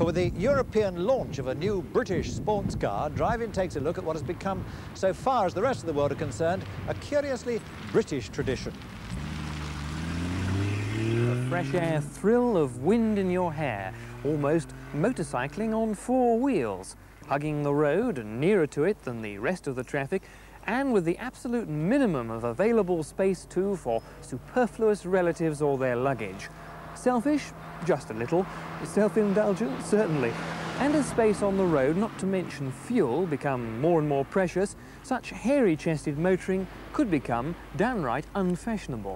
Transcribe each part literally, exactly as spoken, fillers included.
For with the European launch of a new British sports car, Drive-In takes a look at what has become, so far as the rest of the world are concerned, a curiously British tradition. The fresh air thrill of wind in your hair, almost motorcycling on four wheels, hugging the road and nearer to it than the rest of the traffic, and with the absolute minimum of available space too for superfluous relatives or their luggage. Selfish? Just a little. Self-indulgent? Certainly. And as space on the road, not to mention fuel, become more and more precious, such hairy-chested motoring could become downright unfashionable.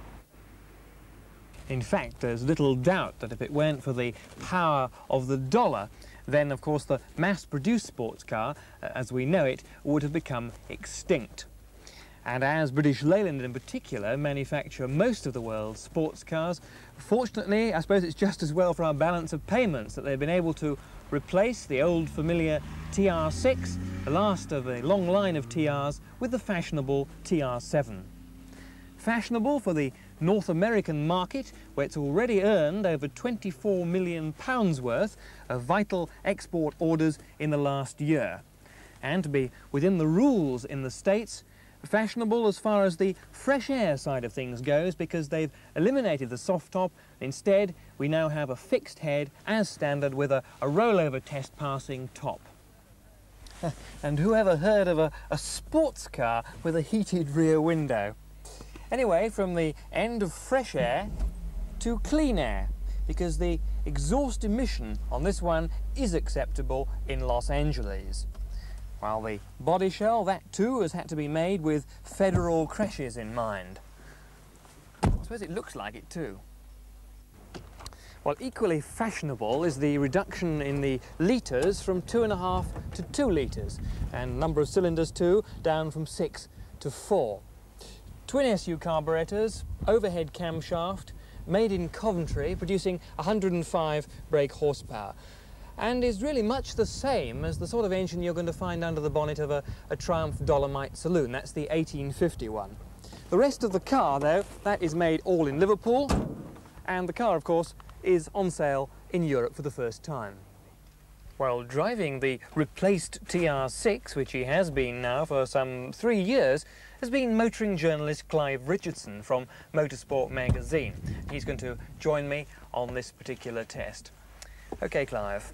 In fact, there's little doubt that if it weren't for the power of the dollar, then, of course, the mass-produced sports car, uh, as we know it, would have become extinct. And as British Leyland in particular manufacture most of the world's sports cars, fortunately, I suppose it's just as well for our balance of payments that they've been able to replace the old familiar T R six, the last of a long line of T Rs, with the fashionable T R seven. Fashionable for the North American market, where it's already earned over twenty-four million pounds worth of vital export orders in the last year. And to be within the rules in the States, fashionable as far as the fresh air side of things goes, because they've eliminated the soft top. Instead, we now have a fixed head as standard with a, a rollover test passing top. And who ever heard of a, a sports car with a heated rear window? Anyway, from the end of fresh air to clean air, because the exhaust emission on this one is acceptable in Los Angeles. While the body shell, that too has had to be made with federal crashes in mind. I suppose it looks like it too. Well, equally fashionable is the reduction in the litres from two and a half to two litres, and number of cylinders too, down from six to four. Twin S U carburetors, overhead camshaft, made in Coventry, producing one hundred and five brake horsepower, and is really much the same as the sort of engine you're going to find under the bonnet of a, a Triumph Dolomite saloon. That's the eighteen fifty one. The rest of the car, though, that is made all in Liverpool, and the car, of course, is on sale in Europe for the first time. While driving the replaced T R six, which he has been now for some three years, has been motoring journalist Clive Richardson from Motorsport magazine. He's going to join me on this particular test. OK, Clive.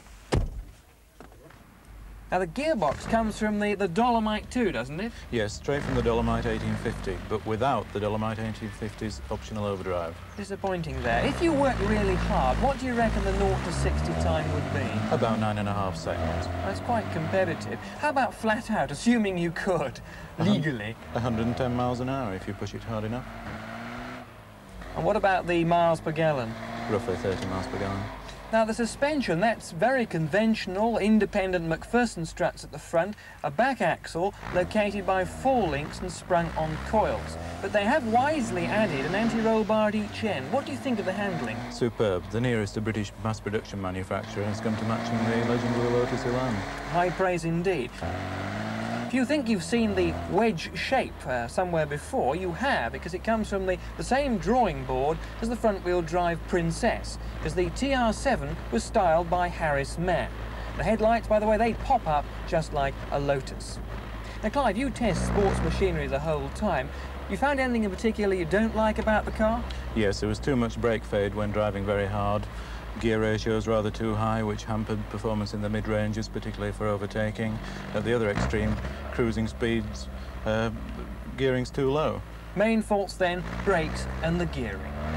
Now, the gearbox comes from the, the Dolomite too, doesn't it? Yes, straight from the Dolomite eighteen fifty, but without the Dolomite eighteen fifty's optional overdrive. Disappointing there. If you work really hard, what do you reckon the zero to sixty time would be? About nine and a half seconds. That's quite competitive. How about flat out, assuming you could, legally? one hundred and ten miles an hour if you push it hard enough. And what about the miles per gallon? Roughly thirty miles per gallon. Now, the suspension, that's very conventional, independent McPherson struts at the front, a back axle located by four links and sprung on coils. But they have wisely added an anti-roll bar at each end. What do you think of the handling? Superb. The nearest a British mass production manufacturer has come to matching the legendary Lotus Elan. High praise indeed. If you think you've seen the wedge shape uh, somewhere before, you have, because it comes from the, the same drawing board as the front-wheel drive Princess, because the T R seven was styled by Harris Mann. The headlights, by the way, they pop up just like a Lotus. Now, Clive, you test sports machinery the whole time. You found anything in particular you don't like about the car? Yes, there was too much brake fade when driving very hard. Gear ratios rather too high, which hampered performance in the mid-ranges, particularly for overtaking. At the other extreme, cruising speeds, uh, gearing's too low. Main faults then, brakes and the gearing.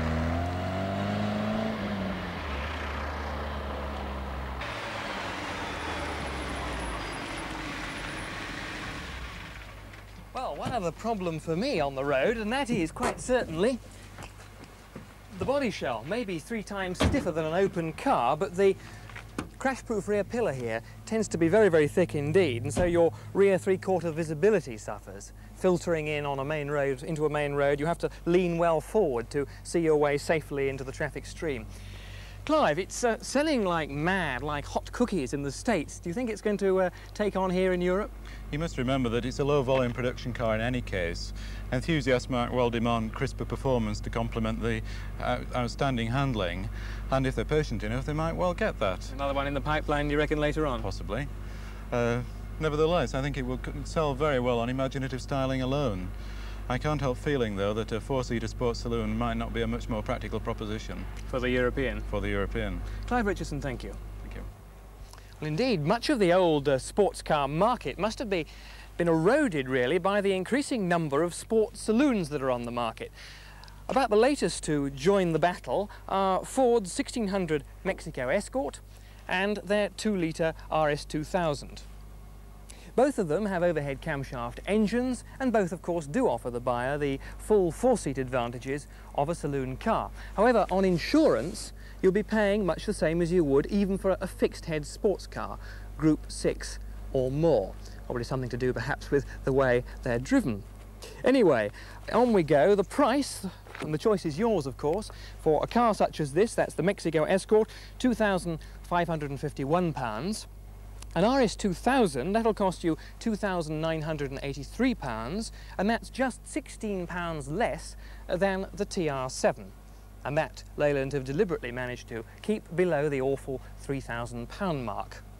Well, one other problem for me on the road, and that is quite certainly the body shell. Maybe three times stiffer than an open car, but the crash-proof rear pillar here tends to be very, very thick indeed, and so your rear three-quarter visibility suffers. Filtering in on a main road, into a main road, you have to lean well forward to see your way safely into the traffic stream. Clive, it's uh, selling like mad, like hot cookies in the States. Do you think it's going to uh, take on here in Europe? You must remember that it's a low-volume production car in any case. Enthusiasts might well demand crisper performance to complement the uh, outstanding handling, and if they're patient enough, they might well get that. Another one in the pipeline, you reckon, later on? Possibly. Uh, nevertheless, I think it will sell very well on imaginative styling alone. I can't help feeling, though, that a four-seater sports saloon might not be a much more practical proposition. For the European? For the European. Clive Richardson, thank you. Thank you. Well, indeed, much of the old uh, sports car market must have be, been eroded, really, by the increasing number of sports saloons that are on the market. About the latest to join the battle are Ford's sixteen hundred Mexico Escort and their two litre R S two thousand. Both of them have overhead camshaft engines, and both, of course, do offer the buyer the full four-seat advantages of a saloon car. However, on insurance, you'll be paying much the same as you would even for a fixed-head sports car, Group six or more. Probably something to do, perhaps, with the way they're driven. Anyway, on we go. The price, and the choice is yours, of course, for a car such as this, that's the Mexico Escort, two thousand five hundred and fifty-one pounds. An R S two thousand, that'll cost you two thousand nine hundred and eighty-three pounds, and that's just sixteen pounds less than the T R seven. And that Leyland have deliberately managed to keep below the awful three thousand pound mark.